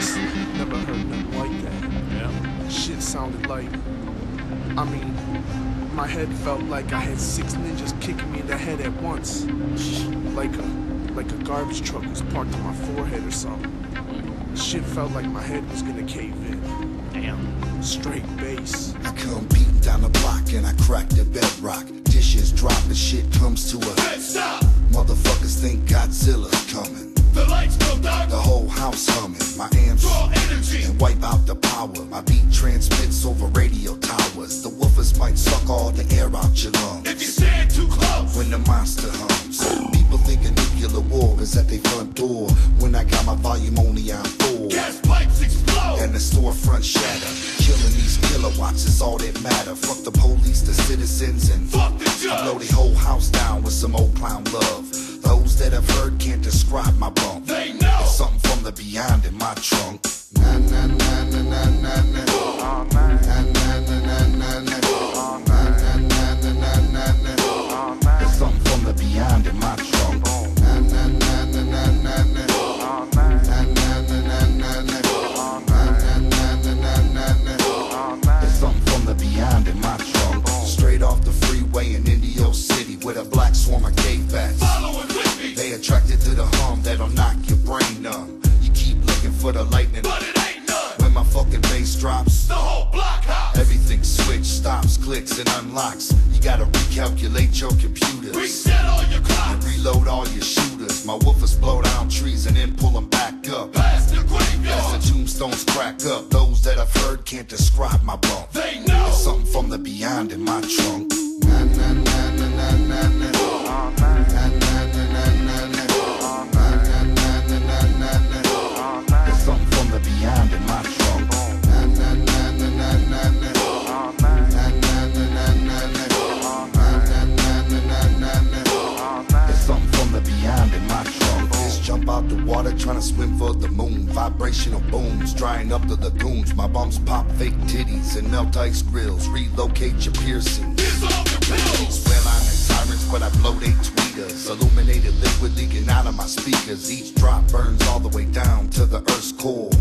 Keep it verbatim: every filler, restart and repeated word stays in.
Honestly, never heard nothing like that. Yeah. Shit sounded like, I mean, my head felt like I had six ninjas kicking me in the head at once. Like a, like a garbage truck was parked on my forehead or something. Shit felt like my head was gonna cave in. Damn. Straight bass. I come beating down the block and I crack the bedrock. Dishes drop and shit comes to a Hey, stop! Motherfuckers think Godzilla's coming. The lights go dark. The whole house humming. My amps Draw energy. and wipe out the power. My beat transmits over radio towers. The woofers might suck all the air out your lungs If you stand too close. when the monster hums. People think a nuclear war is at their front door. When I got my volume only on full. Gas pipes explode. And the storefront shatter. Killing these kilowatts is all that matter. Fuck the police, the citizens, and Fuck the I blow judge. the whole house down with some old clown love. Those that have heard can't describe my bump. They know. It's something from the beyond in my trunk. Na na na na na na na. Na na na na na na. Na na na na na na. It's something from the beyond in my trunk. Na na na na na na na. Na na na na na na. Na na na na na na. It's something from the beyond in my trunk. Straight off the freeway in Indio City with a black swarm of gay bats. Following with me. They attracted to the hum that'll knock your brain numb. You keep looking for the lightning. But it ain't none. When my fucking bass drops, The whole block house. everything switch, stops, clicks, and unlocks. You gotta recalculate your computers. Reset all your clocks. Reload all your shooters. My woofers blow down trees and then pull them back up. Past the As graveyard. the tombstones crack up, those that I've heard can't describe my bump. They know. It's something from the beyond in my trunk. Na na na na na na na. Na na na na na na. Na na na na na na. It's something from the beyond in my trunk. Na na na na na na na. Na na na na na na. Na na na na na na. It's something from the beyond in my trunk. Just jump out the water trying to swim for the moon. Vibrational booms drying up the lagoons. My bums pop fake titties and melt ice grills. Relocate your piercings. Here's all the pills. Well, I'm in sirens, but I blow they tweeters. Illuminated liquid leaking out of my speakers. Each drop burns all the way down to the earth's core.